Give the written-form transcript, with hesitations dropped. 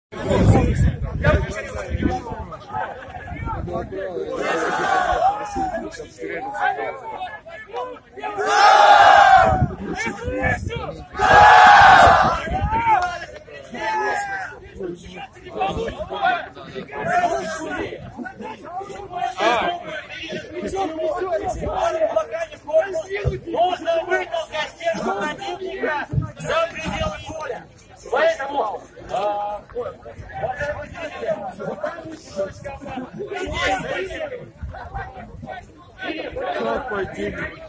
Нужно вытолкать стержень противника за пределы поля. Поэтому Пойди.